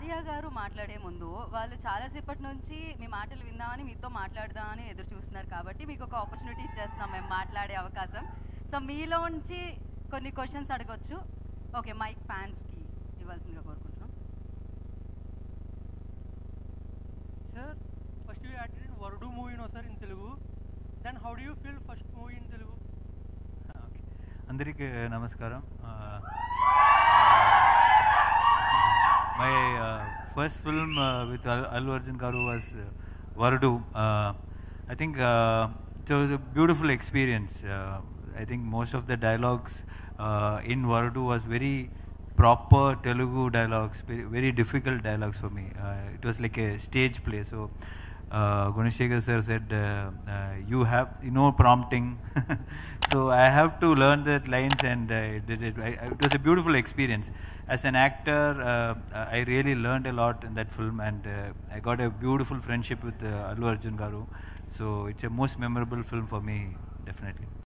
ఆర్య గారు మాట్లాడే ముందు వాళ్ళు చాలాసేపటి నుంచి మీ మాటలు విందామని మీతో మాట్లాడదామని ఎదురు చూస్తున్నారు కాబట్టి మీకు ఒక ఆపర్చునిటీ ఇచ్చేస్తున్నాం మేము మాట్లాడే అవకాశం. సో మీలోంచి కొన్ని క్వశ్చన్స్ అడగొచ్చు. ఓకే, మైక్ ఫ్యాన్స్కి ఇవ్వాల్సిందిగా కోరుకుంటున్నాం. Sir, first you acted in Varudu movie no sir in Telugu. Then how do you feel first movie in Telugu? Okay, అందరికీ నమస్కారం. My first film with alluarjun garu was Varudu. I think it was a beautiful experience. I think most of the dialogues in Varudu was very proper Telugu dialogues, very difficult dialogues for me. It was like a stage play. So Guneshekar sir said, you have prompting. So I have to learn the lines and I did it. It was a beautiful experience. As an actor, I really learned a lot in that film, and I got a beautiful friendship with Allu Arjun garu. So it's a most memorable film for me, definitely.